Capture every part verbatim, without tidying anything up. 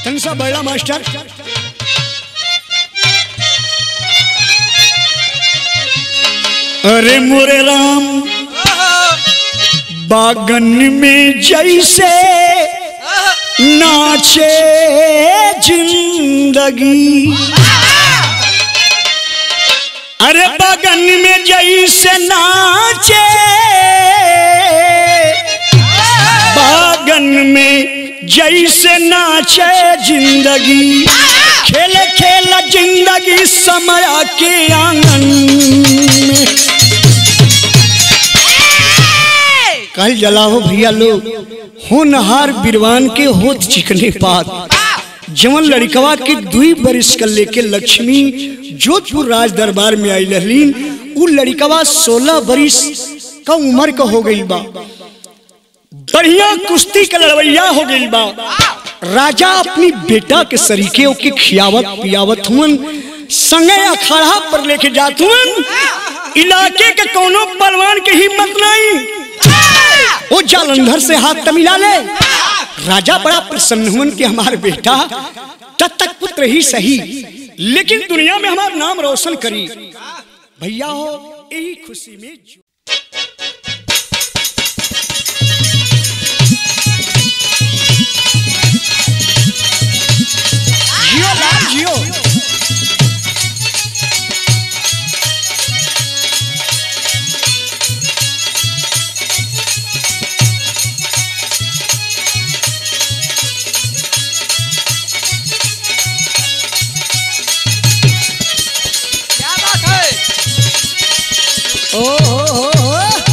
तनसा बड़ा मास्टर। अरे मोरे राम बागन में जैसे नाचे जिंदगी, अरे बागन में जैसे नाचे, बागन में जैसे नाचे जिंदगी, खेले खेला जिंदगी समय के आंगन में। कल जलाओ भैया लोग होनहार बिरवान के होत चिकने पात, जवन लड़कवा के दुई बरिस कर लेके लक्ष्मी जोधपुर राज दरबार में आई लहलीन। उ लड़कवा सोलह बरिस का उम्र का हो गई बा, बढ़िया कुश्ती का लड़वैया हो गई बा। राजा अपनी बेटा के सरीके के खियावत पियावत हुन, संगे अखाड़ा पर लेके जात हुन। इलाके के कोनो पहलवान के हिम्मत नहीं, वो जालंधर से हाथ तमिला ले। राजा बड़ा प्रसन्न हुन कि हमारे बेटा दत्तक पुत्र ही सही, लेकिन दुनिया में हमारा नाम रोशन करी। भैया हो यही खुशी में जियो लाल जियो। क्या बात है? ओ हो हो हो।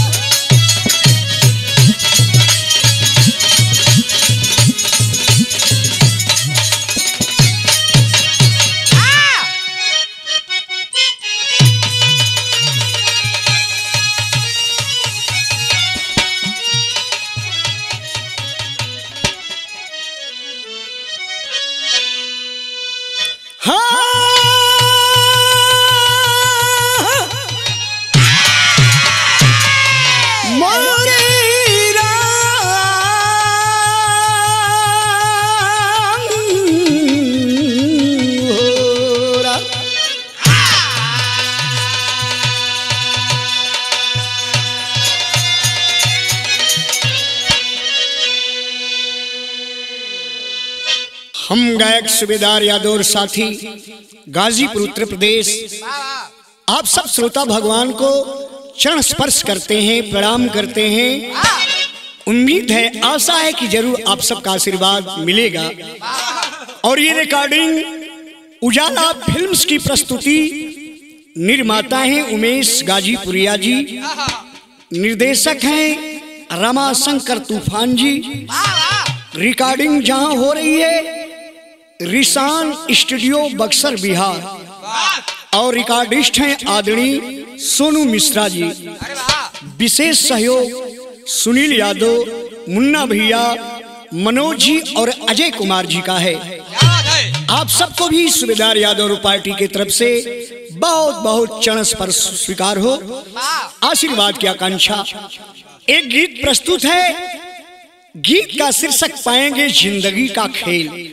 हम गायक सूबेदार यादव और साथी गाजीपुर उत्तर प्रदेश आप सब श्रोता भगवान को चरण स्पर्श करते हैं, प्रणाम करते हैं। उम्मीद है, आशा है कि जरूर आप सबका आशीर्वाद मिलेगा। और ये रिकॉर्डिंग उजाला फिल्म्स की प्रस्तुति, निर्माता हैं उमेश गाजीपुरिया जी, निर्देशक हैं रमाशंकर तूफान जी। रिकॉर्डिंग जहां हो रही है रिसान स्टूडियो बक्सर बिहार, और रिकॉर्डिस्ट हैं आदरणीय सोनू मिश्रा जी। विशेष सहयोग सुनील यादव, मुन्ना भैया, मनोज जी और अजय कुमार जी का है। आप सबको भी सूबेदार यादव पार्टी की तरफ से बहुत बहुत चरण स्पर्श स्वीकार हो, आशीर्वाद की आकांक्षा। एक गीत प्रस्तुत है, गीत का शीर्षक पाएंगे जिंदगी का खेल।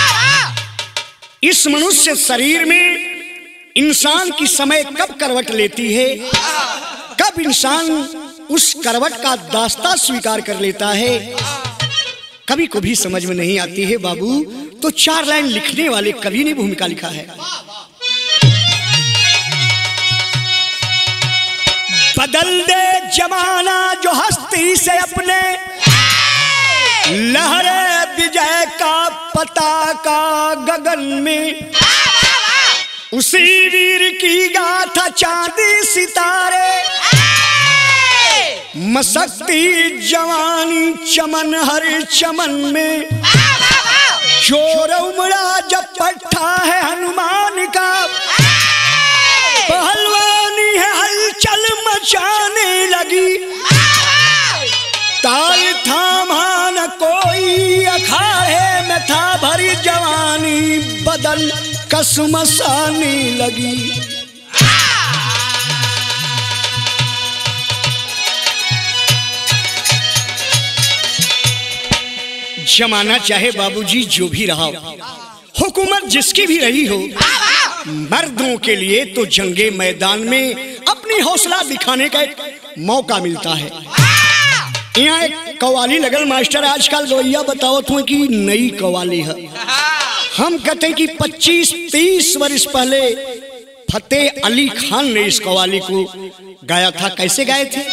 इस मनुष्य शरीर में इंसान की समय कब करवट लेती है, कब इंसान उस करवट का दास्ता स्वीकार कर लेता है, कभी को भी समझ में नहीं आती है बाबू। तो चार लाइन लिखने वाले कवि ने भूमिका लिखा है। बदल दे जमाना जो हस्ती से अपने, लहरे विजय का पताका गगन में, उसी वीर की गाथा चांदी सितारे, मसकती जवानी चमन हर चमन में, जोर उमड़ा जब पट्टा है हनुमान का, पहलवानी है हलचल मचाने लगी, ताल थामा न कोई अखाड़े में था भरी जवानी, बदन कसमसाने लगी। जमाना चाहे बाबूजी जो भी रहा हो, हुकूमत जिसकी भी रही हो, मर्दों के लिए तो जंगे मैदान में अपनी हौसला दिखाने का एक मौका मिलता है। यहाँ एक कवाली लगल मास्टर, आजकल गवैया बताओ तुम कि नई कवाली है। हम कहते हैं कि पच्चीस तीस वर्ष पहले फतेह अली खान ने इस कवाली को गाया था। कैसे गाए थे?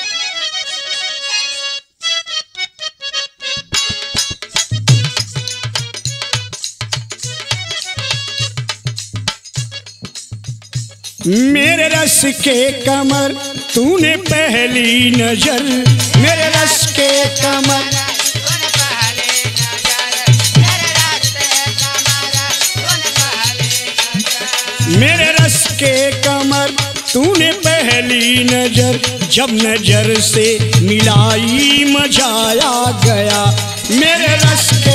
मेरे रस के कमर तूने पहली नजर, मेरे रस के कमर मेरे रस के कमर तूने पहली नजर, जब नजर से मिलाई मजाया गया। मेरे रस के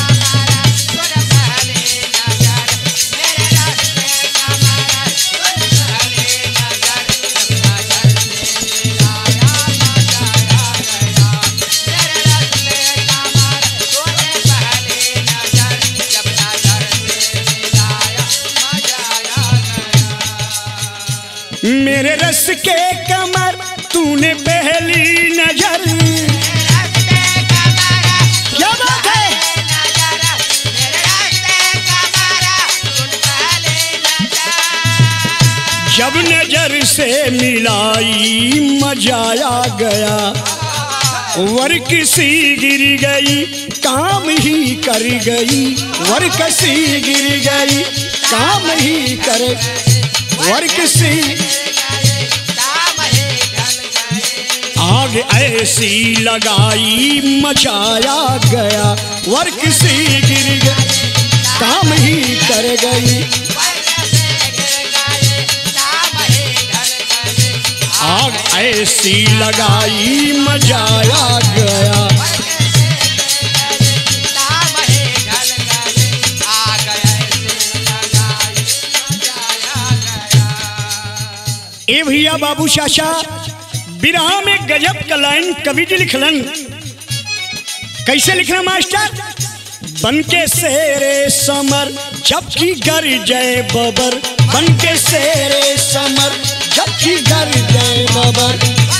मेरे रस के कमर तूने पहली नजर, क्या बात है? जब नजर से मिलाई मजाया गया, वर किसी गिर गई काम ही कर गई, वर किसी गिर गई काम ही कर, वर किसी आग ऐसी लगाई मचाया गया, वर किसी गिर गई काम ही कर गई, आग ऐसी लगाई मचाया गया। ए भैया बाबू चाचा, बिरहा में गजब का लाइन कवि जी लिखलन। कैसे लिखना मास्टर? बनके शेरे समर जबकि गर जय बबर, बनके शेरे समर जबकि गर जय बबर,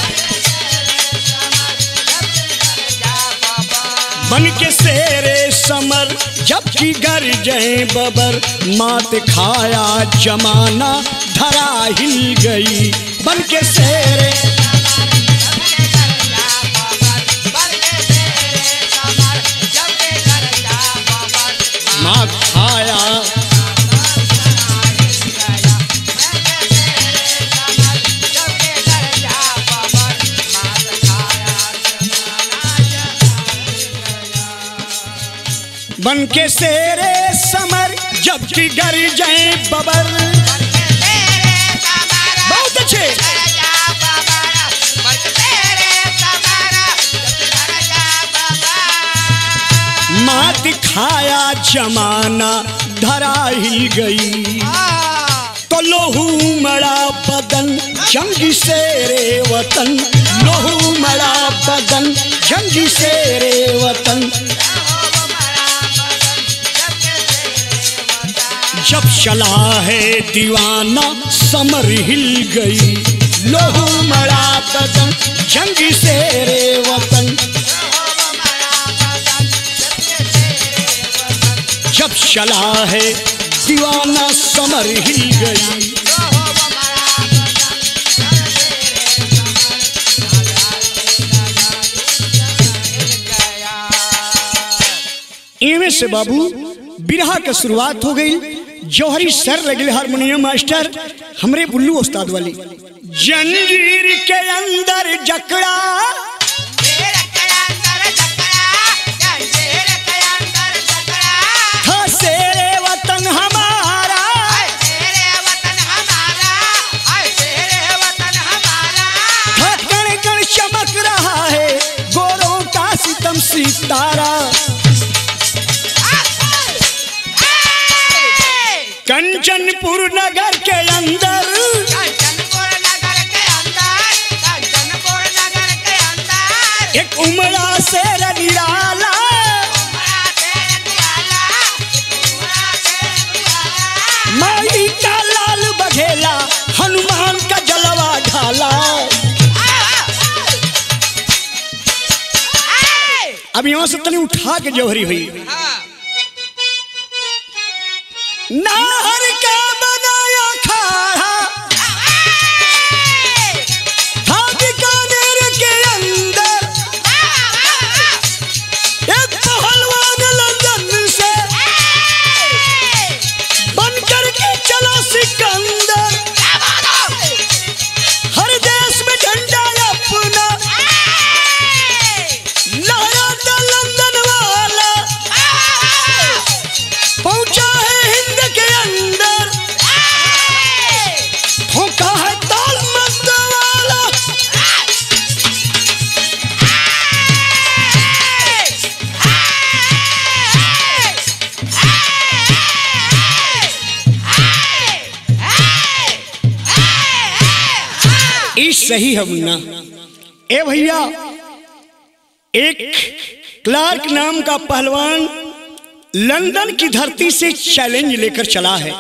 बनके शेरे समर जबकि गर जय बबर, मात खाया जमाना धरा हिल गई, बनके शेरे मात खाया बनके शेरे समर जबकि गर जय बबर। बहुत अच्छे। मात खाया जमाना धरा हिल गई, तो लोहू मड़ा बदन जंगी शेरे वतन, लोहू मड़ा बदन जंगी शेरे वतन, जब चला है दीवाना समर हिल गई, लोहू मड़ा बदन जंगी शेरे वतन, जब चला है दीवाना समर हिल गई। इनमें से बाबू बिरहा की शुरुआत हो गई। जौहरी सर लगे हारमोनियम मास्टर हमरे बुल्लू उस्ताद वाली। जंजीर के अंदर जकड़ा था शेरे वतन हमारा, था कण कण चमक रहा है गोरों का सितम सितारा, कंचनपुर नगर के अंदर, कंचनपुर नगर के अंदर, कंचनपुर नगर के अंदर एक उमड़ा शेर निराला, अब यहां से तनी उठा के जौहरी हुई। नाहर का बनाया खाड़ा था बीकानेर के अंदर, एक पहलवान लंदन से बनकर के चला सिकंदर, हर देश में झंडा अपना लहरा था लंदन वाला, पहुंचा है हिंद के अंदर, ठोका है ताल मस्त वाला। इस सही है मुन्ना। ए भैया, एक क्लार्क नाम का पहलवान लंदन की धरती से चैलेंज लेकर चला है।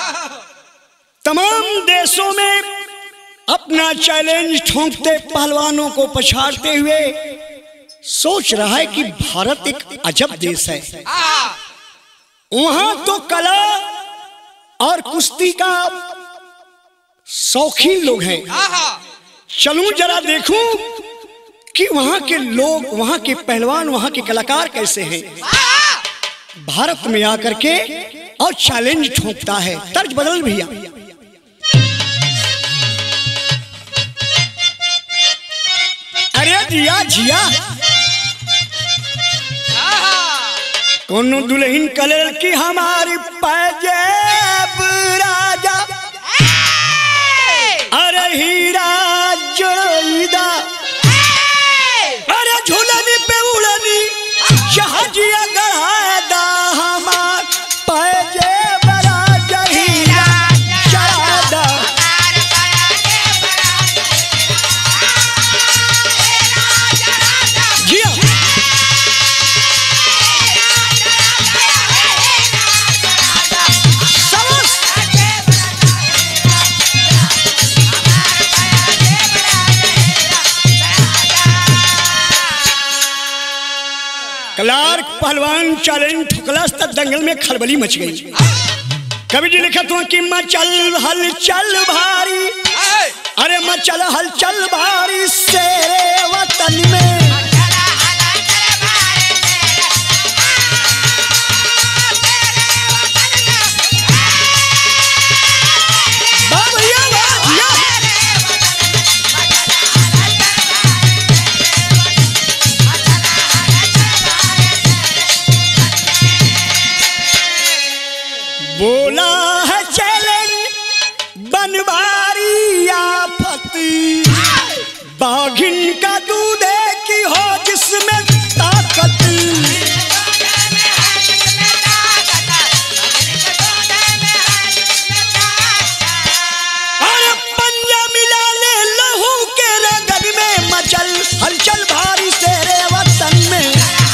तमाम देशों में अपना चैलेंज ठोंकते पहलवानों को पछाड़ते हुए सोच रहा है कि भारत एक अजब देश है। वहां तो कला और कुश्ती का शौकीन लोग हैं। चलूं जरा देखूं कि वहां के लोग, वहां के पहलवान, वहां के कलाकार कैसे हैं। भारत में आकर के और चैलेंज ठोंकता है। तर्ज बदल भैया। अरे जिया जिया, कोनो दुल्हन कलर की हमारी पैजेब राजा, अरे हीरा जोड़ीदा, अरे झूलनी पे उड़नी जहाजिया गढ़ादा, हमार पैजेब राजा हीरा चढ़ादा। जिया क्लार्क पहलवान चैलेंज ठुकलस तक दंगल में खलबली मच गई। कवि जी लिखा तो कि मचल हलचल भारी, अरे मचल हलचल भारी शेरे वतन में, बोला है चैलेंज बनवारी आफती, बाघिन का दूध की हो जिसमें ताकत, अरे पंजा मिला ले लहू के रगन में, मचल हलचल भारी तेरे वतन में।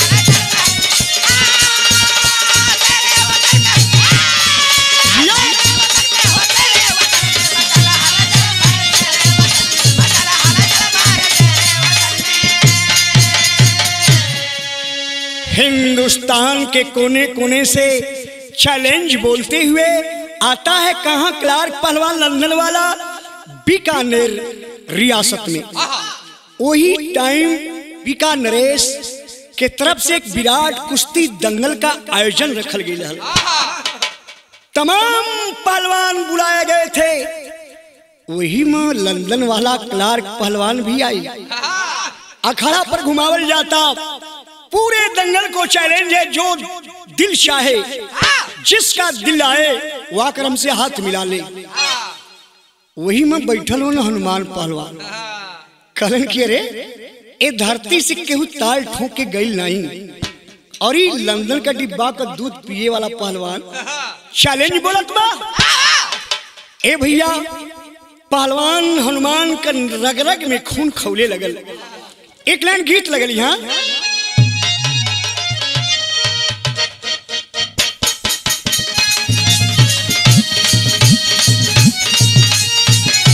हिंदुस्तान के कोने कोने से चैलेंज बोलते हुए आता है कहां क्लार्क पहलवान लंदन वाला, बीकानेर रियासत में। वही टाइम बीकानेरेस के तरफ से एक विराट कुश्ती दंगल का आयोजन रखल गया है। तमाम पहलवान बुलाए गए थे। वही में लंदन वाला क्लार्क पहलवान भी आई। अखाड़ा पर घुमावल जाता, पूरे दंगल को चैलेंज है, जो दिल चाहे, जिसका दिल आए वो आकर हमसे हाथ मिला ले। वही में बैठल हो न हनुमान पहलवान, कहलन कि अरे ए धरती से केहू ताल ठोक के गई नहीं, और ये लंदन का डिब्बा का दूध पिए वाला पहलवान चैलेंज बोलत बा। ए भैया, पहलवान हनुमान का रग रग में खून खौले लगल। एक लाइन गीत लगल यहाँ,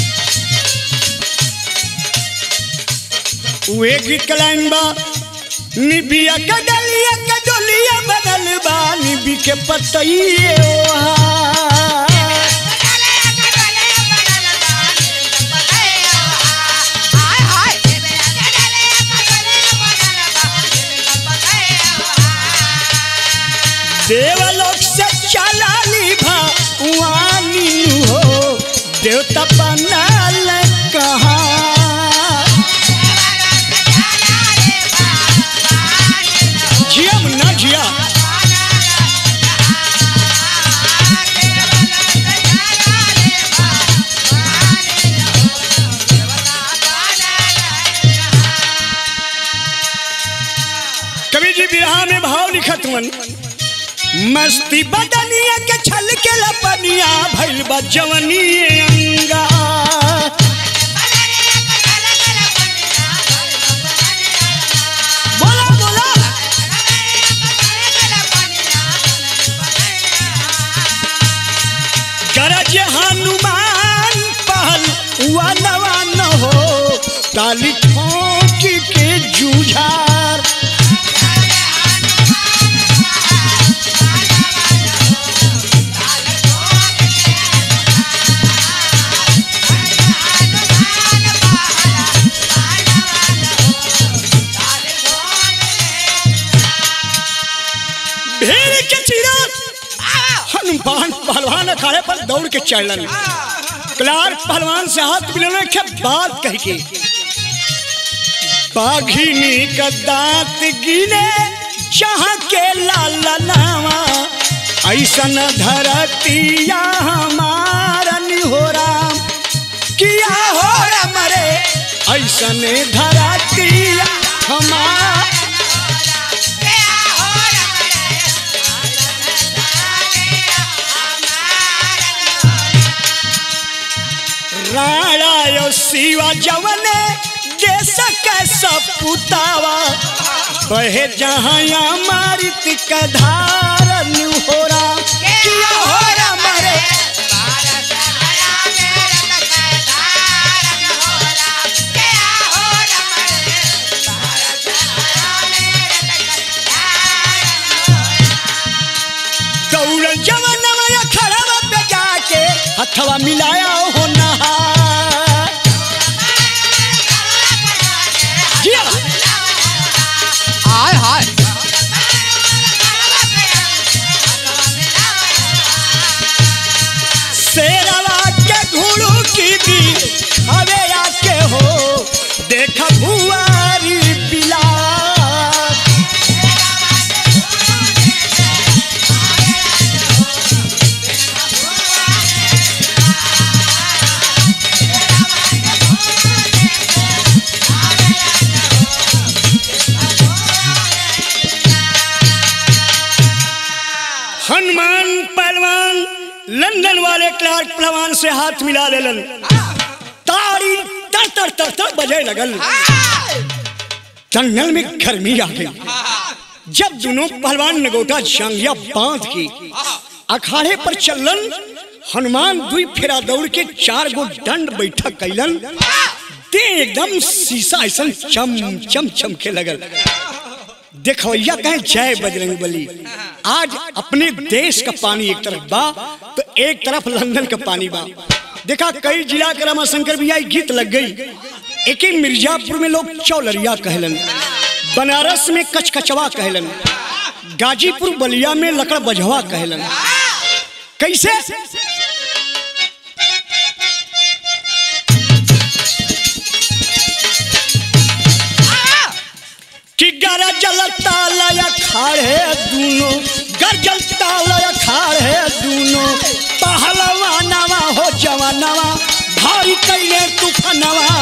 वे गीत का लाइन बा, निबिया का डलिया का डोलिया बदल बा निबी के पतइए ओहा देवलोक से चला ली भवानी हो देवता बनल कहाँ जिया मुन्ना जिया कवि जी बिरहा में भाव लिखत मन मस्ती बदनिया के छल के लपनिया भइल बा जवनी अंगा बोला बोला गरज हनुमान पहल हुआ नवा न हो ताली ठोक के जूझार हनुमान पहलवान अखाड़े पर दौड़ के चढ़लन क्लार्क पहलवान से हाथ मिलाने के बात कह के बाघिनी का दांत गिने जहाँ के लाला नावा ऐसा न धरतिया हमारा निहोरा किया हो मरे ऐसा ने धरतिया हमारा राणा यो शिवा जवने देश कैसा पुतावा बहे जहाँ मारित का धारण हो रहा किया हो रहा मरे दौड़ जवनवा खड़ा पे जाके हथवा मिलाया हो नहा हाय हाय शेरवा के घुड़ू की भी हवे आके हो देखा भुआरी बिला हनुमान पहलवान लंदन वाले क्लार्क पहलवान से हाथ मिला लेलन ताड़ी तर तर तर तर बजे लगल जंगल में गर्मी आ गई जब दोनों पहलवान नगोटा जांगिया बांध के अखाड़े पर चलन हनुमान दुई फेरा दौड़ के चार गो दंड बैठक कैलन दे एकदम शीशा ऐसा चम चम चमके लगल देखवैया कहे जय बजरंगबली आज अपने देश का पानी एक तरफ बा तो एक तरफ लंदन का पानी बा देखा कई जिला के रमाशंकर भैया गीत लग गई एक ही मिर्जापुर में लोग चौलरिया कहलन बनारस में कचकचवा कहलन गाजीपुर बलिया में लकड़ बजवा कहलन कैसे कि गरजल तालया खाड़े दूनो गरजल तालया खाड़े दूनो पहलवानवा हो जवानवा भारी कैले तूफानवा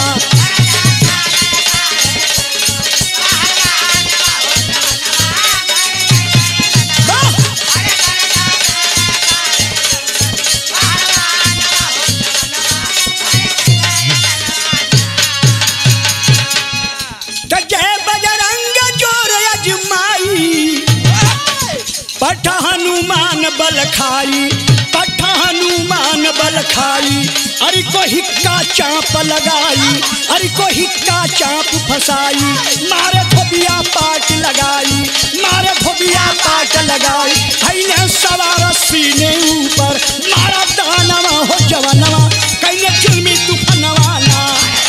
पठ हनुमान बल खाई पठ हनुमान बल खाई अरे को हिक्का चाप लगाई अरे को हिक्का चाप फसाई मारे धोबिया पाट लगाई, मारे धोबिया पाट लगाई, कैले सवार सीने ऊपर, मारा दानवा हो जवानवा, कैले जुल्मी तूफानवा ना।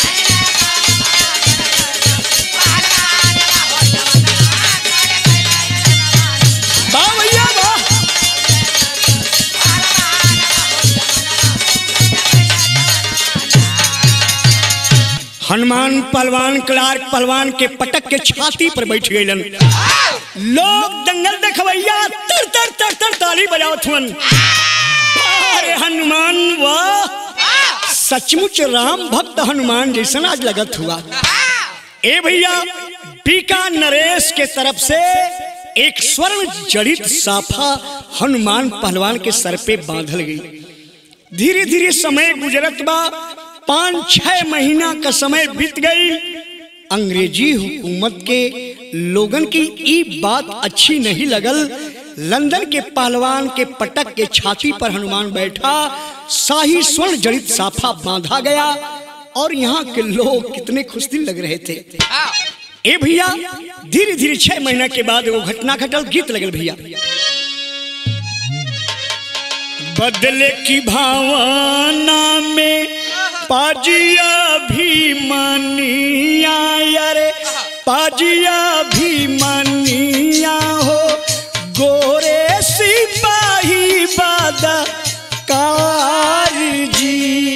हनुमान पहलवान क्लार्क पहलवान के पटक के छाती पर बैठ गए। लोग दंगल देखवैया तर तर तर तर ताली बजावत हुन। अरे हनुमान वाह, सचमुच राम भक्त हनुमान जैसा आज लगत हुआ। ए भैया, बीका नरेश के तरफ से एक स्वर्ण जड़ित साफा हनुमान पहलवान के सर पे बांधल गई। धीरे धीरे समय गुजरत बा, पाँच छह महीना का समय बीत गई। अंग्रेजी हुकूमत के लोगन की ई बात अच्छी नहीं लगल। लंदन के पहलवान के पटक के छाती पर हनुमान बैठा, शाही स्वर्ण जड़ित साफा बांधा गया और यहाँ के लोग कितने खुश दिल लग रहे थे। ए भैया, धीरे धीरे छह महीना के बाद वो घटना घटल। गीत लगल भैया। बदले की भावना में पाजिया भी मनिया, यारे पाजिया भी मनिया हो, गोरे सिपाही बादा कारजी।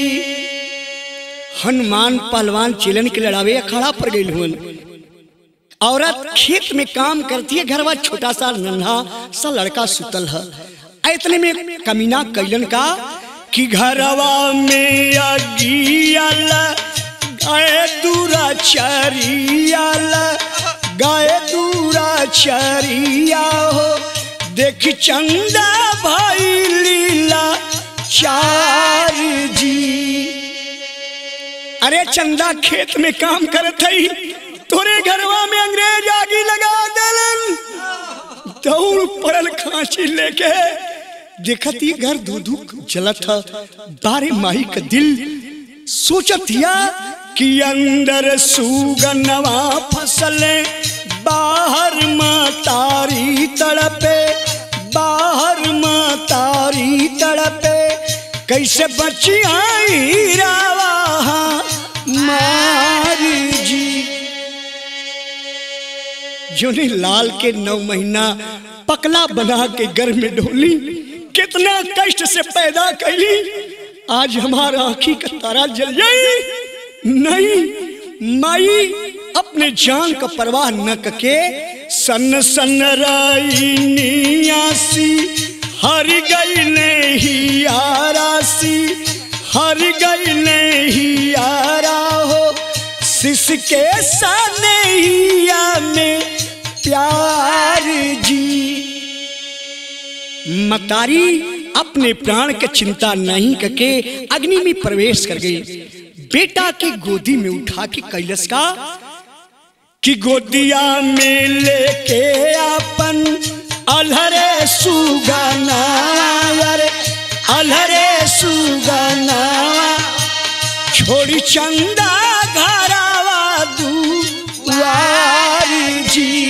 हनुमान पहलवान चिलन के लड़ावे अखाड़ा पर गई हुन। औरत खेत में काम करती है, घरवा छोटा सा नन्हा सा लड़का सुतल है। इतने में कमीना कैलन का कि घरवा में अगियाला गाय दूरा चरियाला, गाय दूरा चरिया हो, देख चंदा भाई लीला चार जी। अरे चंदा खेत में काम करत हई, तोरे घरवा में अंग्रेज आगी लगा देलन। दौड़ पड़ल खांची लेके, देखती घर धू धू जलत था। बारे माई का दिल सोचतिया कि अंदर सुगनवा फसले, बाहर मातारी तड़पे, बाहर मातारी तड़पे, कैसे बचिया रावा मारी जी। जोने लाल के नौ महीना पकला बना के घर में ढोली, कितना कष्ट से पैदा कैली, आज हमारा आँखी का तारा जल जाई। नहीं, माई अपने जान का परवाह न करके सन सन राई नियासी, हर गई नहीं आरासी, हर गई नहीं आरा हो, सिस के सनैया में प्यार जी। मतारी अपने प्राण के चिंता नहीं करके अग्नि में प्रवेश कर गई। बेटा के गोदी में उठा के कैलस का कि गोदिया में लेके अपन अलहरे सुगना, अलहरे सुगना, छोड़ी चंदा घरावा दुआर जी।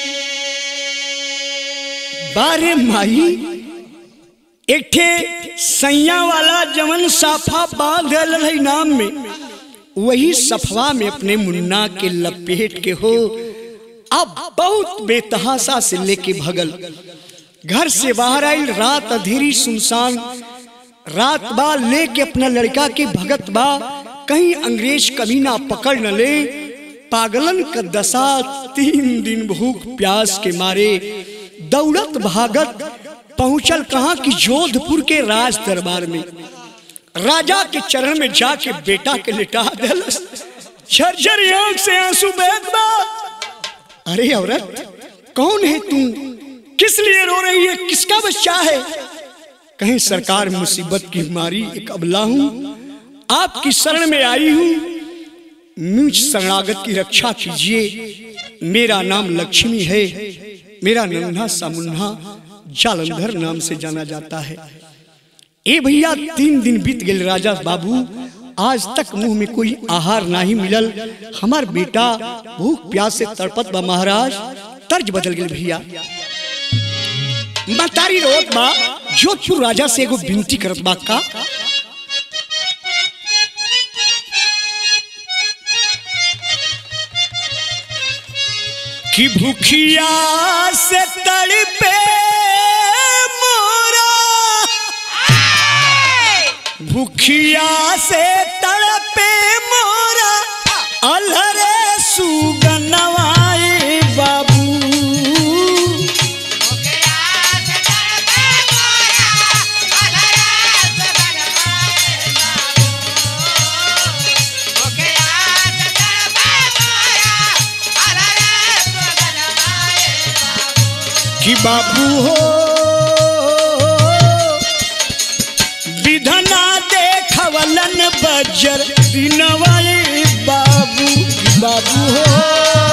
बारे माई एक ठे सैया वाला जवन साफा बांध है नाम में, वही सफवा में अपने मुन्ना के लपेट के हो। अब बहुत बेतहासा से लेके भगल, घर से बाहर आई, रात अधेरी सुनसान रात बा, लेके अपना लड़का के भगत बा, कहीं अंग्रेज कमीना पकड़ न ले। पागलन का दशा, तीन दिन भूख प्यास के मारे दौड़त भागत पहुंचल कहां कि जोधपुर के राज दरबार में। राजा के चरण में जाके बेटा के लिटा दिलस, झरझर आंख से आंसू बहत बा। अरे औरत, कौन है तू, किस लिए रो रही है, किसका बच्चा है? कहीं सरकार मुसीबत की मारी एक अबला हूं, आपकी शरण में आई हूं, मुझ शरणागत की रक्षा कीजिए। मेरा नाम लक्ष्मी है, मेरा नन्हा सा मुन्ना जालंधर नाम से जाना जाता है। ए भैया, तीन दिन बीत गए। राजा बाबू आज तक मुंह में कोई आहार नहीं मिलल, हमार बेटा भूख प्यास से तड़पत बा महाराज। तर्ज बदल गई भैया। मतारी रोत बा जोधपुर राजा से एगो विनती करत बा का कि भूखिया से तड़पे मोरा, भूखिया से तड़पे मोरा अलहरे सुगनवाए बाबू। कि बाबू हो विधना देखवलन बजर दिनवाए बाबू। बाबू हो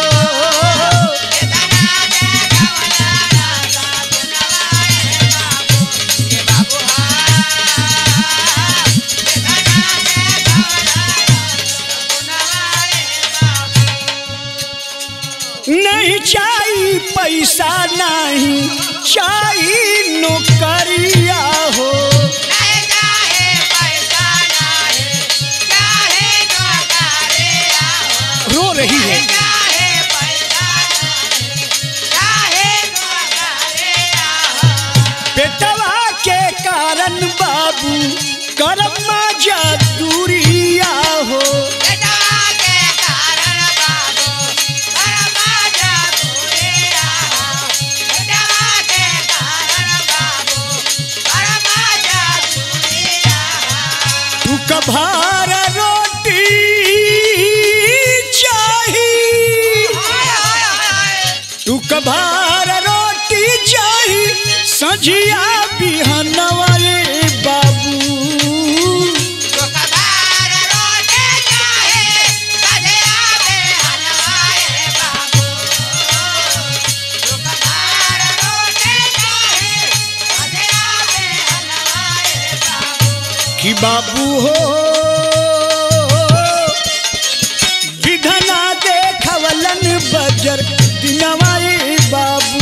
नहीं चाहिए पैसा, नहीं चाहिए नौकरिया हो, नहीं चाहे पैसा नहीं चाहे नौकरिया हो, रो रही है चाहे पैसा नहीं चाहे नौकरिया हो। बेटवा के कारण बाबू कर्मा जदूरिया हो, कभार रोटी चाहिए, तू कभार रोटी चाहिए सजिया बिहनवाए बाबू। तो कभार रोटी चाहिए सजिया बिहनवाए बाबू। तो कभार रोटी चाहिए सजिया बिहनवाए बाबू। कि बाबू हो विधना देखवलन बजर दिनवाए बाबू।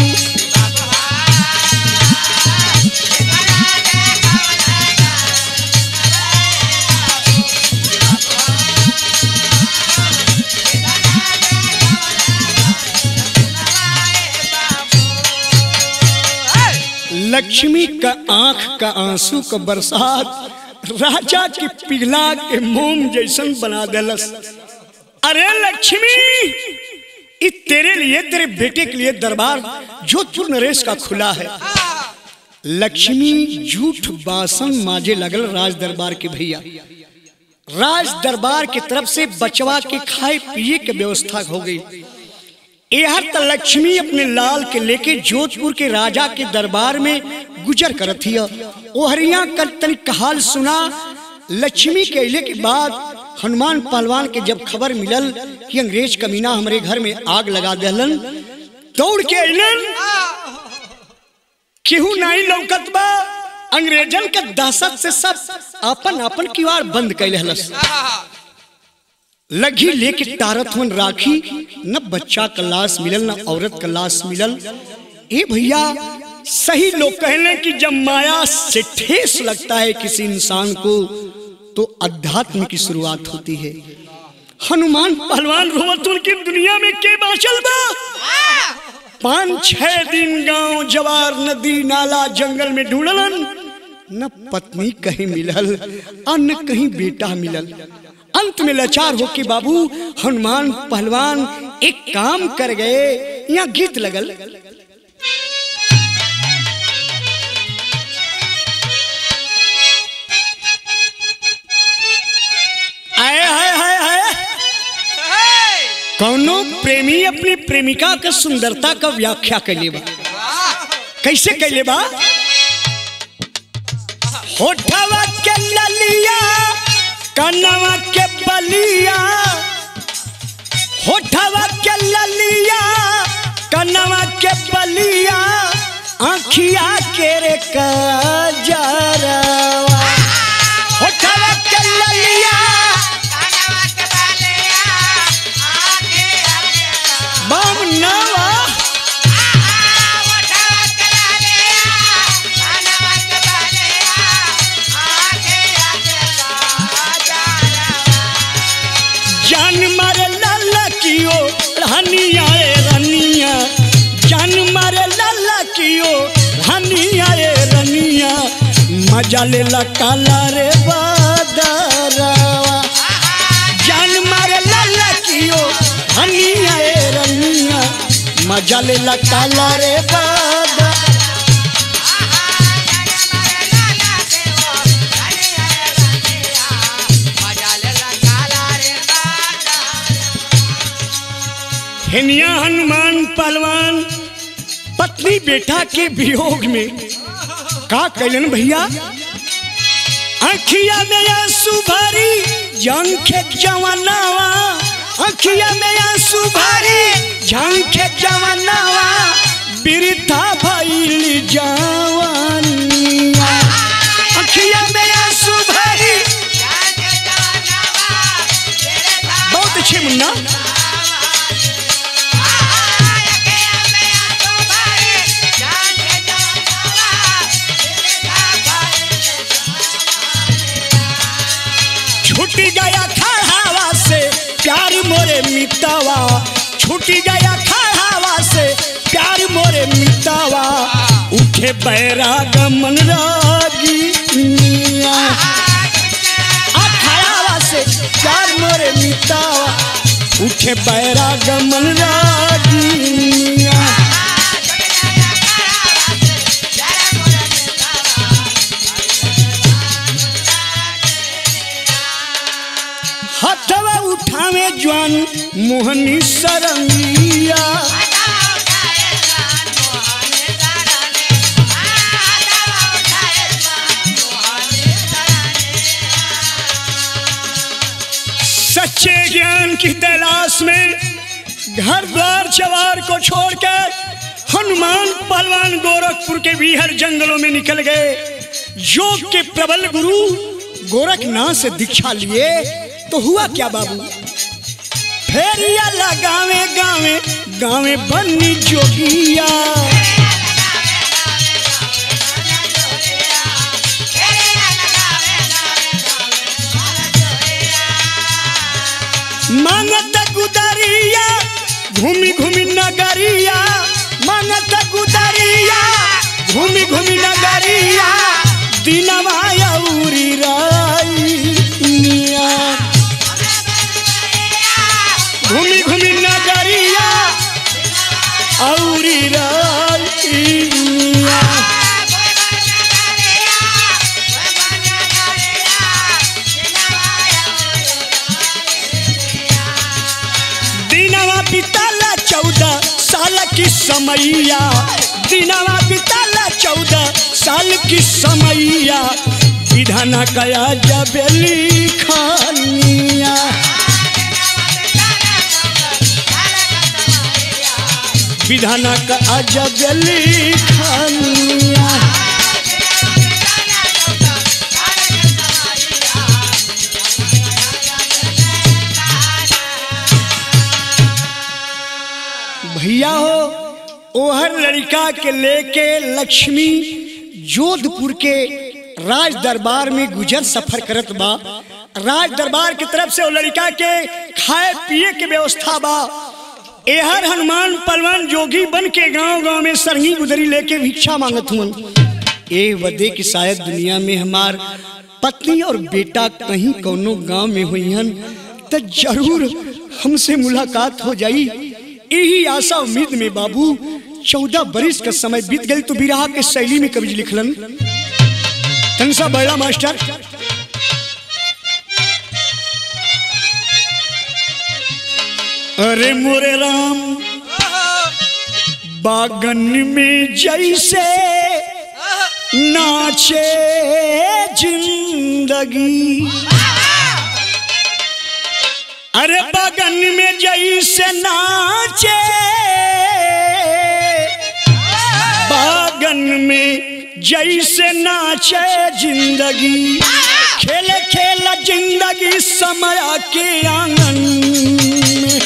लक्ष्मी का आंख का आंसू का बरसात राजा के पिघला के मोम जैसन बना देलस। अरे लक्ष्मी, इ तेरे लिए तेरे बेटे के लिए दरबार जोधपुर नरेश का खुला है। लक्ष्मी झूठ बासन माजे लगल राज दरबार के भैया। राज दरबार की तरफ से बचवा के खाए पिए के व्यवस्था हो गई। यह त लक्ष्मी अपने लाल के लेके जोधपुर के राजा के दरबार में गुजर करत हिया। ओहरिया कर तनिक हाल सुना। लक्ष्मी के अइले के बाद हनुमान पहलवान के जब खबर मिलल कि अंग्रेज कमीना हमारे घर में आग लगा देलन, दौड़ के अइलन। केहू नहीं लौकत बा। अंग्रेजन के दहशत से सब अपन अपन किवाड़ बंद कैले हलस। लगी लेके टारत वन राखी, न बच्चा का लाश मिलल न औरत का लाश मिलल। ए भैया, सही लोग कहने कि जब माया से ठेस लगता है किसी इंसान को तो अध्यात्म की शुरुआत होती है। हनुमान पहलवान रोवत उनकी दुनिया में के बाचल बा। पांच छह दिन गांव जवार नदी नाला जंगल में ढूंढलन, न पत्नी कहीं मिलल और न कहीं बेटा मिलल। अंत में लाचार होके बाबू हनुमान पहलवान एक काम कर गए। यहाँ गीत लगल। आए हाय हाय हाय। कौनो प्रेमी अपनी प्रेमिका का सुंदरता का व्याख्या कैले बा। कैसे कैले बा? होठवा के ललिया कनवा के बलिया, होठवा के ललिया कनवा के बलिया, आँखिया के रे कजरवा। होठवा के ललिया मजा ले ला काला रे बादरवा जान मारे लाला कियो हनिया ए रनिया मजा ले ला काला रे बादरवा हिनिया हनुमान पहलवान पत्नी बेटा के वियोग में का कैलन भैया अखिया में आंसू भरी झंखे जवानावा अखिया में आंसू भरी झंखे जवानावा बिरथा भइल जवानिया अखिया में आंसू भरी बहुत अच्छे मुन्ना छूटी गया खड़ावा से प्यार मोरे मितावा छूटी गया खड़ावा से प्यार मोरे मितावा उठे बैराग मन रागी मिया खड़ावा से प्यार मोरे मितावा उठे बैराग मन रागी मिया हथवा उठावे ज्वान मोहनी सरंगिया सच्चे ज्ञान की तलाश में घर द्वार चवार को छोड़कर हनुमान पहलवान गोरखपुर के बीहर जंगलों में निकल गए। योग के प्रबल गुरु गोरखनाथ से दीक्षा लिए तो हुआ क्या बाबू फेरिया लगावे गावे गावे बनी जोगिया मांगत गुदरिया घूमी घूमी नगरिया मांगत गुदरिया घूमी घूमी नगरिया दिनवा उरी राइया घूमी घूमी नगरिया औरी राइया दिनवा बिताला चौदह साल की समैया दिनवा बिताला चौदह साल की समैया विधाना कया जबेली खानिया विधाना का अजबली खानिया भैया हो ओहर लड़का के लेके लक्ष्मी जोधपुर के राज दरबार में गुजर सफर करत बा। राज दरबार की तरफ से वो लड़का के खाए पिए के व्यवस्था बा। एहर हनुमान पहलवान जोगी बन के गांव गांव में सरंगी गुदरी लेके भिक्षा मांगत हुन। ए वदे की शायद दुनिया में हमार पत्नी और बेटा कहीं कोनो गांव में हुई हन तो जरूर हमसे मुलाकात हो जाई। यही आशा उम्मीद में बाबू चौदह बरिस का समय बीत गई तो बिरहा के शैली में कवि लिखलन तनसा बड़ा मास्टर अरे मोरे राम बागन में जैसे नाचे जिंदगी अरे बागन में जैसे नाचे बागन में जैसे नाचे जिंदगी खेले खेला जिंदगी समय के आंगन में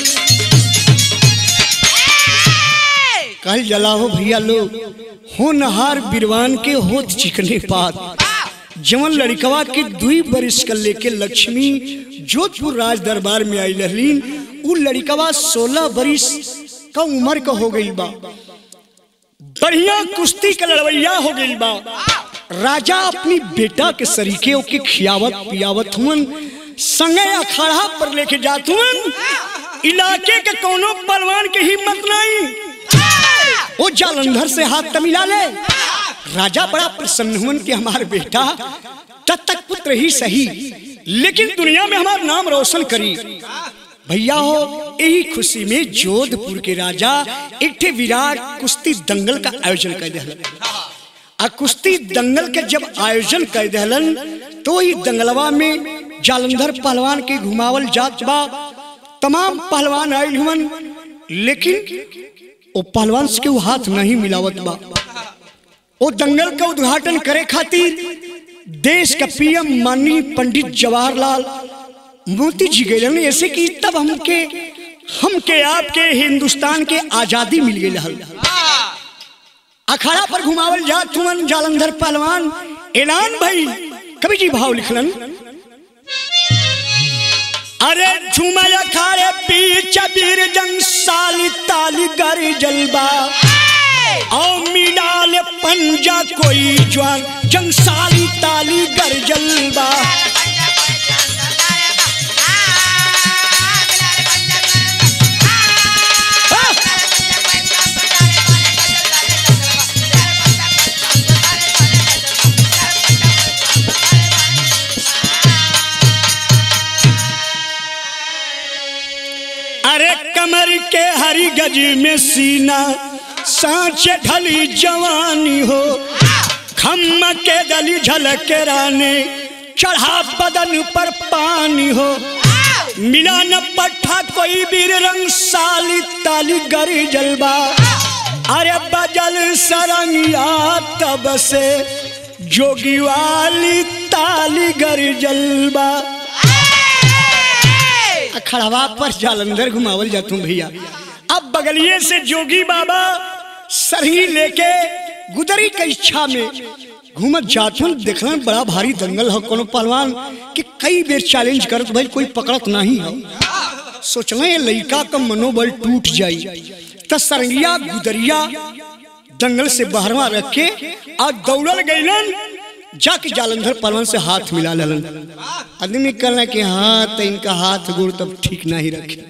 कल जला हो भैया लोग होनहार बिरवान के होत चिकने पात जवन लड़कवा के दुई बरिस का लेके लक्ष्मी जोधपुर राज दरबार में आई रहलीन। उ लड़कवा सोलह बरिस का उम्र का हो गई बा। बढ़िया कुश्ती का लड़वैया हो गई बा। राजा अपनी बेटा के सरीके के खियावत पियावत हुन, संगे अखाड़ा पर लेके जात हुन। इलाके के कोनो पहलवान के हिम्मत नहीं, वो जालंधर से हाथ मिला ले। राजा बड़ा प्रसन्न हुन कि हमारे बेटा दत्तक पुत्र ही सही, लेकिन दुनिया में हमारा नाम रोशन करी। भैया हो, यही खुशी में जोधपुर के राजा एक विराट कुश्ती दंगल का आयोजन कर दिलन। आ कुश्ती दंगल के जब आयोजन कर दिलन तो ही दंगलवा में जालंधर पहलवान के घुमावल जात बा। तमाम पहलवान आयल हुन, लेकिन वो पहलवान के वो हाथ नहीं मिलावत बा। वो दंगल का उद्घाटन करे खातिर देश का पीएम माननीय पंडित जवाहरलाल मोदी जी गए, ऐसे कि तब हमके हमके आपके हिंदुस्तान के आजादी मिल गई। अखाड़ा पर घुमावल जात हुन जालंधर पहलवान, ऐलान भई। कवि जी भाव लिखलन, अरे झूमय अखाड़े पीछ वीर जंग साली ताली गर जलबा, और मिलाल पंजा कोई जवान जंग साली ताली गर जलबा। अरे कमर के हरी गज में सीना सांचे ढली जवानी हो, खम्मा के दली झलक राने चढ़ा बदन पर पानी हो। मिला न पट्ठा कोई वीर रंग साली ताली गर जलबा, अरे बजल सरंगिया तब से जोगी वाली ताली गर जलबा। अखाड़वा पर जालंधर घुमावल जातू भैया। अब बगलिए से जोगी बाबा सरही लेके गुदरी के इच्छा में घूमत जातुन। देखना बड़ा भारी दंगल है, कोनो पहलवान कि कई बेर चैलेंज करत भाई कोई पकड़त नहीं है। सोचले लड़का का मनोबल टूट जाई, तो सरंगिया गुदरिया दंगल से बाहरवा रख के आज दौड़ल गईलन, जाके जालंधर पहलवान से हाथ मिला लेलन। आदमी कहना कि हाँ इनका हाथ गोड़ तब ठीक नहीं रखे।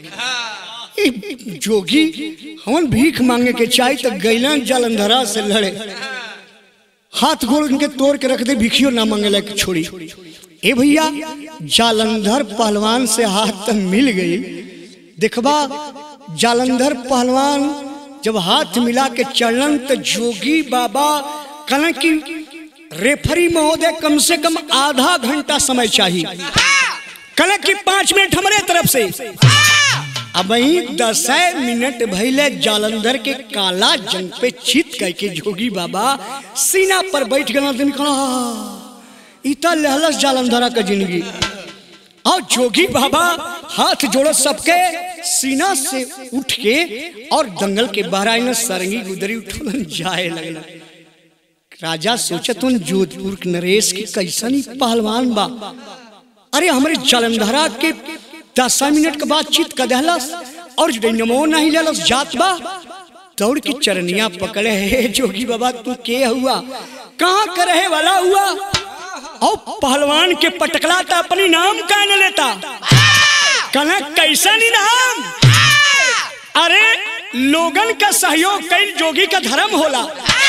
जोगी हमन भीख मांगे के चाहे तो गैलन जालंधरा से लड़े, हाथ गोड़ इनके तोड़ के रख दे, भिखियो ना मांगे लायक छोड़ी। ए भैया जालंधर पहलवान से हाथ तक मिल गई। देखबा जालंधर पहलवान जब हाथ मिला के चलन तो जोगी बाबा कहना कि रेफरी महोदय कम से कम आधा घंटा समय चाहिए, कहना कि पांच मिनट हमारे तरफ से। अब दस मिनट भैले जालंधर के काला जंग पे चित कह के जोगी बाबा सीना पर बैठ गया। इतना लहलस जालंधरा का जिंदगी। और जोगी बाबा हाथ जोड़ो सबके सीना से उठ के और दंगल के बाहर सरंगी गुदरी उठन जाए लगल। राजा सोचत जोधपुर के नरेश की कैसन ही पहलवान बा। अरे हमारे जालंधरा के दस मिनट के बाद चित का दहलस और नमो नहीं ललस जात बा। दौड़ की चरनिया पकड़े है जोगी बाबा तू के हुआ, कहाँ का रहे वाला हुआ। और पहलवान के पटकला था अपनी नाम का न लेता, कहना कैसा नहीं नाम। अरे लोगन का सहयोग कई जोगी का धर्म होला।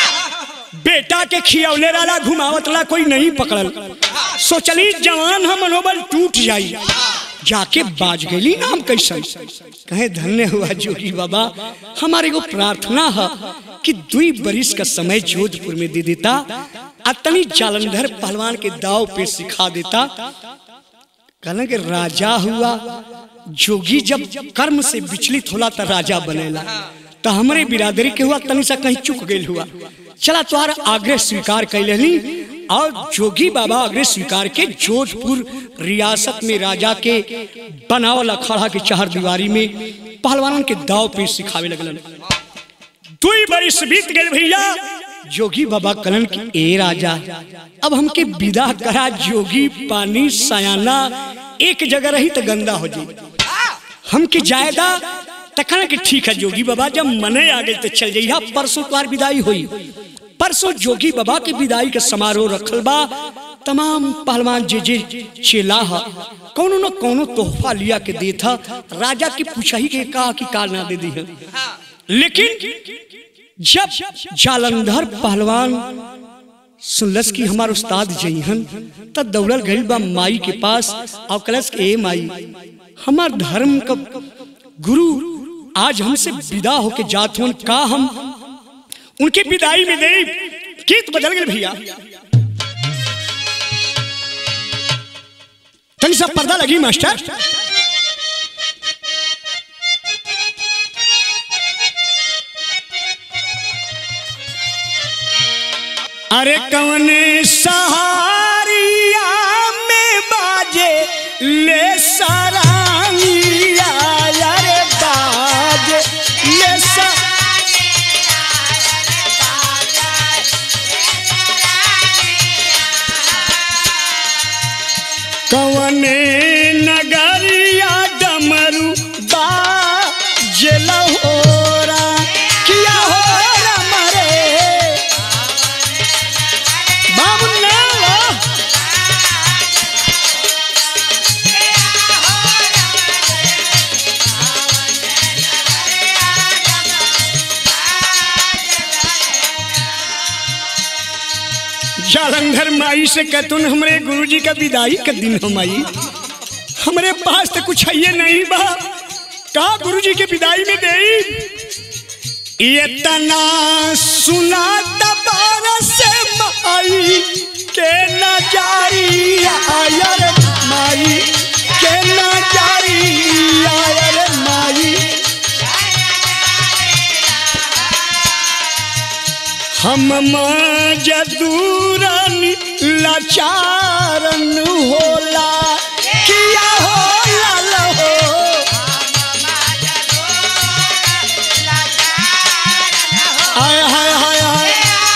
बेटा के खियौले वाला घुमावतला कोई नहीं पकड़ल। सोचली जवान हम मनोबल टूट जाई, जाके बाज गई नाम कैसन। कहे धन्य हुआ जोगी बाबा, हमारे को प्रार्थना है कि दुई बरिस का समय जोधपुर में दे देता, अतनी जालंधर पहलवान के दाव पे सिखा देता। कहना कि राजा हुआ जोगी जब कर्म से विचलित होला तो राजा बनेला। तो हमारे बिरादरी के हुआ तनी सा कहीं चुक गई हुआ, चला तुम्हारा आग्रह स्वीकार कर लेनी। और जोगी बाबा आग्रह स्वीकार के जोधपुर रियासत में राजा के बनावल अखाड़ा के चार दीवारी में पहलवानों के दाव पे सिखावे लगलन। दुई बरिस बीत गए भैया। जोगी बाबा कलन की ए राजा अब हमके विदा करा, जोगी पानी सयाना एक जगह रही तो गंदा हो जाए, हमके जायदा तखना कि ठीक है जोगी बाबा जब मने आ गए तो चल जाइए, परसों तुम्हार विदाई हुई। परसों जोगी बाबा की विदाई का समारोह रखल बा। तमाम पहलवान जे जे चेला कौनो न कौनो तोहफा लिया के दे था। राजा की पूछाही के कहा कि काल ना दे दी है। लेकिन जब जालंधर पहलवान सुनलस की हमार उस्ताद जइहन तब दौड़ल गई बा माई के पास और कलस के ए माई, हमार धर्म का गुरु आज हमसे विदा होके जात होन, का हम उनके विदाई में दे। गीत बदल गए भैया, तनी सा पर्दा लगी मास्टर। अरे कौन सहारिया में बाजे ले सरानिया, अरे बाजे ले सा कौन नगरिया डमरू बाजे लहोरा किया होरा मरे बाबू ना जालंधर माई से कहतुन हमरे गुरुजी का विदाई का दिन हो माई, हमरे पास तो कुछ है नहीं बा, का गुरुजी के विदाई में दे। ये तना सुना दबारा से माई के न जारी आयर माई के न जारी आयर माई, हम मजदूरन लाचारन होला किया होला लहो। हाय हाय हाय हाय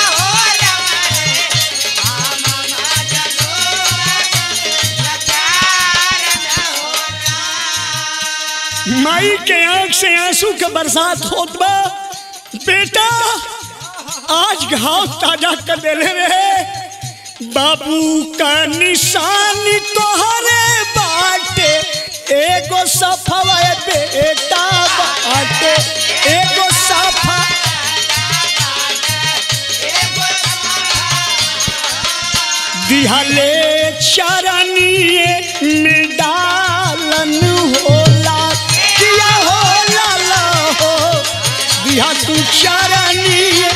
माई के आंख से आंसू का बरसात होत बा। बेटा आज घाव ताजा कर देले रहे, बाबू का निशानी तोहरे बाटे एगो सफवा बेटा बाटे एगो सफा। दिहले चरनिए में डालन होला किया होला लहो, दिहा तू चरनिए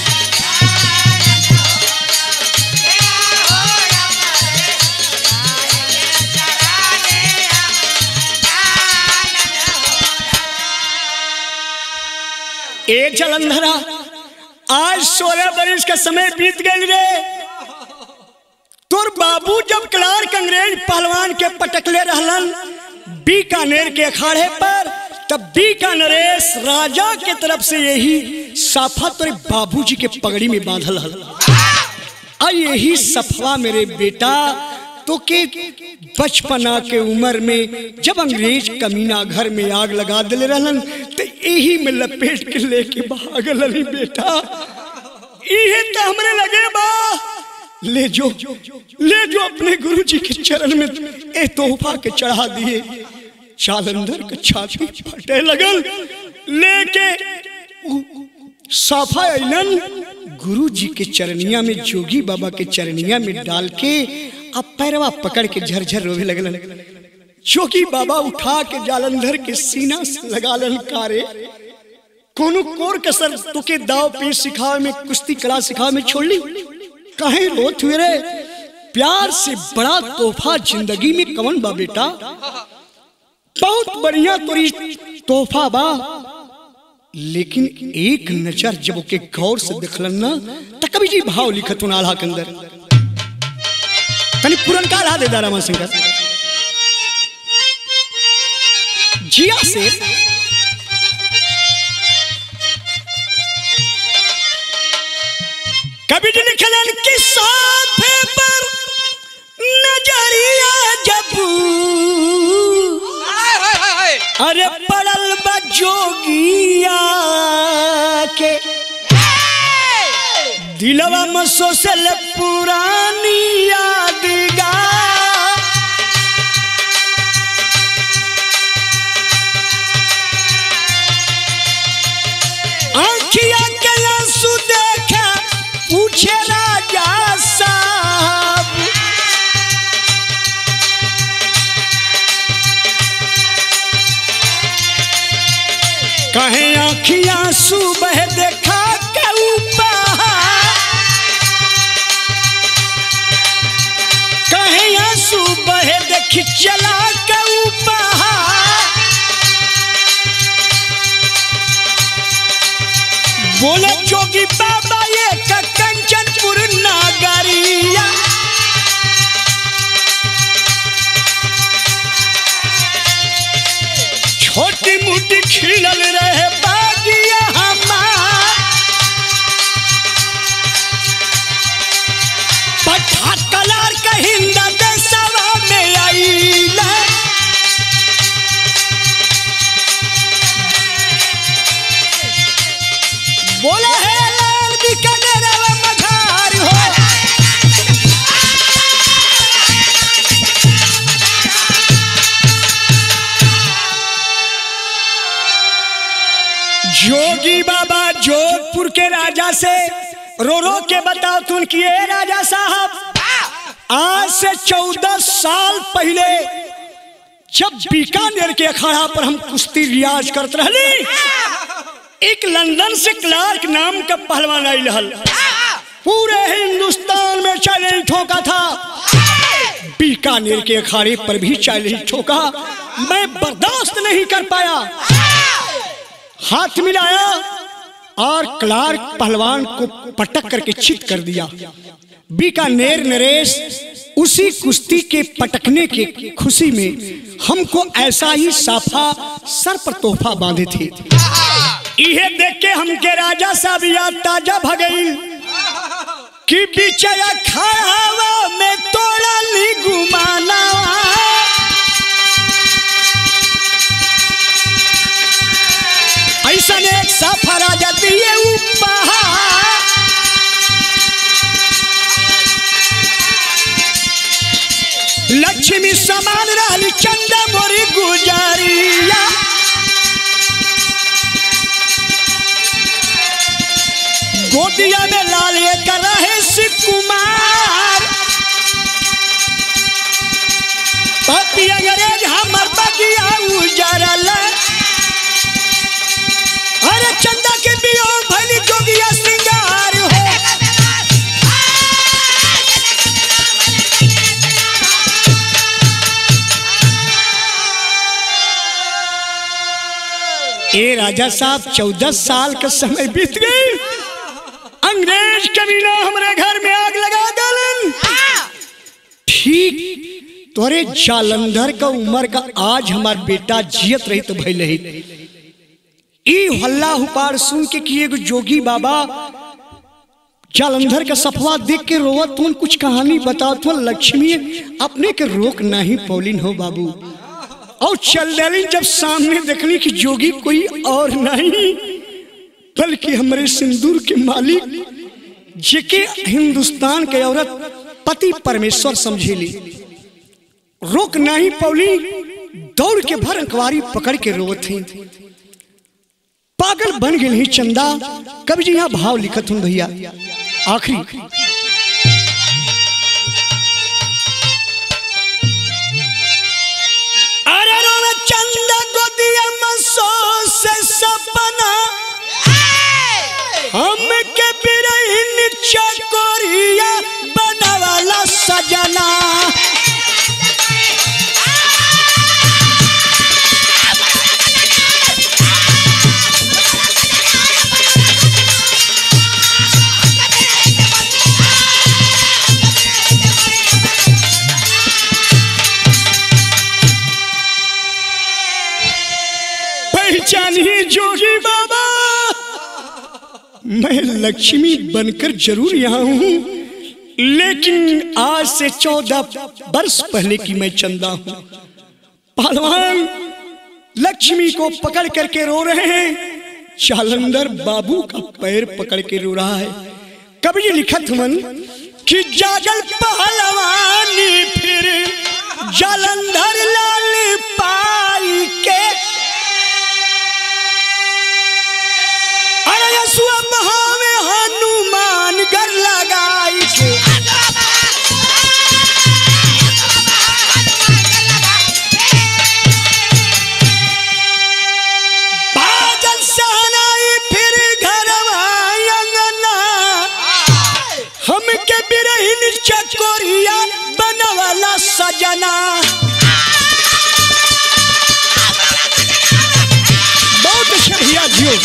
ए जलंधरा। आज सोलह बरिस का समय बीत गए रे, तोर बाबू जब क्लार्क अंग्रेज पहलवान के पटकले रहलन बीकानेर के अखाड़े पर, तब बीकानेरेस राजा के तरफ से यही साफा तोरे बाबूजी के पगड़ी में बांधल हल। आ यही सफवा मेरे बेटा तो के बचपना के उम्र में जब अंग्रेज कमीना घर में आग लगा दिले रहलन तो यही में लपेट के लेके भागल अली बेटा। इहे तो हमरे लगे बा, ले जो ले जो अपने गुरुजी के चरण में ए तोहफा के चढ़ा दिए। जालंधर का छाती फटे लगल, लेके साफा अइलन गुरुजी के चरनिया में, जोगी बाबा के चरनिया में डाल के अब पैरवा पकड़ के झरझर रोवे लगलन। जोगी बाबा उठा के जालंधर के सीना से लगा लन, कारे कोनो कोर कसर तुके दाव पेश सिखावे में, कुश्ती कला सिखावे में छोड़ ली, काहे रोत हुए रे? प्यार से बड़ा तोहफा जिंदगी में कवन बा बेटा? बहुत बढ़िया तोरी तोहफा बा, लेकिन एक नजर जब के गौर से देखलन ना त कवि जी भाव लिखत आल्हा के अंदर। तनी पुरनका आल्हा दे दारा शंकर जिया से कवि जी लिखलन कि साफे पर नजरिया जब अरे पड़ल बा जोगिया के दिल दिलवा मसो से ले पुरानी यादगार, आँखिया के आंसू देखा पूछे राजा साहब, कहे आँखिया सुबह देखा के ऊपर, कहे सुबह देखी चला के ऊपर, बोले जोगी बाबा ये का कंचनपुर नागरिया, छोटी मोटी खिलल रहे बागिया हमार, पठा कलार का हिंदा देशवा में आईला, बोला है लाल बीकानेरवा मझार हो, जोगी बाबा जोधपुर के राजा से रो रो के बताओ तुम किए राजा साहब, आज से चौदह साल पहले जब बीकानेर के अखाड़ा पर हम कुश्ती रियाज करते रहली, एक लंदन से क्लार्क नाम का पहलवान आई रहल, पूरे हिंदुस्तान में चैलेंज ठोका था, बीकानेर के अखाड़े पर भी चैलेंज ठोका, मैं बर्दाश्त नहीं कर पाया, हाथ मिलाया और क्लार्क पहलवान को पटक करके चित कर दिया। बीकानेर नरेश उसी कुश्ती के पटकने के खुशी में हमको ऐसा ही साफा सर पर तोहफा बांधे थे। इहे देख के हमके राजा साहब याद ताजा भगई कि बिचया खावा में तोड़ा ली गुमाना, ऐसा एक साफा राजा दिए उपहार, लक्ष्मी समान रहली चंदा मोरी गुजारिया, गोदिया में लाल एक रहे कुमार, पपी अंग्रेज हमर बगिया उजरल, अरे चंदा के बियो भली जोगिया श्रृंगार हो, ए राजा साहब चौदह साल का समय बीत गई, अंग्रेज कमीना हमारे घर में आग लगा दलन, ठीक तोरे जालंधर का उम्र का आज हमार बेटा जियत रही तो भइल रही, ई हल्ला हुपार सुन के कि एगो जोगी बाबा जालंधर का सफवा देख के रोवत तुम कुछ कहानी बताओ तो लक्ष्मी अपने के रोक नहीं पौलिन हो बाबू, और चल डाली जब सामने देखली कि जोगी कोई और नहीं बल्कि हमारे सिंदूर के मालिक जेके हिंदुस्तान के औरत पति परमेश्वर समझेली, रोक नहीं पौली, दौड़ के भर अंकवारी पकड़ के रोवत थी, पागल बन गई ही चंदा। कवि जी यहाँ भाव लिखत हूं भैया आखिरी, अरे रोवे चंदा गोदिया मसो से सपना, हम के बिरहिन चकोरिया बनावाला सजना, पहचानिए जोगी बाबा, मैं लक्ष्मी बनकर जरूर यहाँ हूँ, लेकिन आज से चौदह वर्ष पहले की मैं चंदा हूँ। पहलवान लक्ष्मी को पकड़ करके रो रहे हैं, जालंधर बाबू का पैर पकड़ के रो रहा है, कभी ये लिखत मन कि जागल पहलवानी फिर जालंधर लाल पाई के अरे यसुआ बहावे हनुमान गर लगाई के बादल सहनाई फिर घरवा अंगना हमके बिरहिन चकोरिया बनवाला सजना बहुत अच्छा भैया जियो।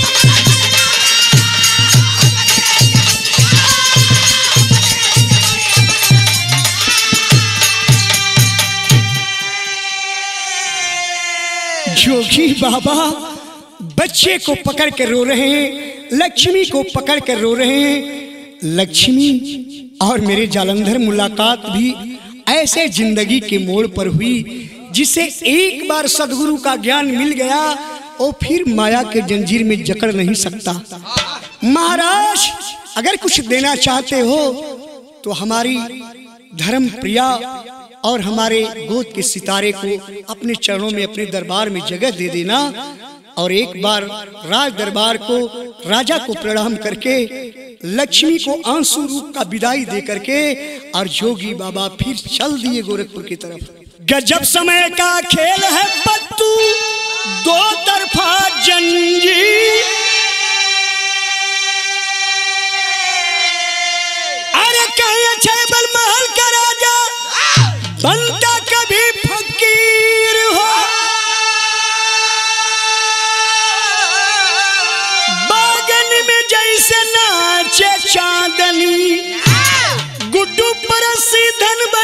जोगी बाबा बच्चे को पकड़ कर रो रहे हैं, लक्ष्मी को पकड़ कर रो रहे हैं। लक्ष्मी और मेरे जालंधर मुलाकात भी ऐसे जिंदगी के मोड़ पर हुई जिसे एक बार सदगुरु का ज्ञान मिल गया और फिर माया के जंजीर में जकड़ नहीं सकता। महाराज अगर कुछ देना चाहते हो तो हमारी धर्म प्रिया और हमारे गोद के सितारे को अपने चरणों में अपने दरबार में जगह दे देना और एक बार राज दरबार को राजा को प्रणाम करके लक्ष्मी को आंसू रूप का विदाई दे करके और जोगी बाबा फिर चल दिए गोरखपुर की तरफ। गजब समय का खेल है पत्तू दो तरफा जंजीर अरे कहीं छैबल महल का राजा बनता कभी फकीर हो बागन में जैसे नाचे चांदनी गुड्डू परसी धन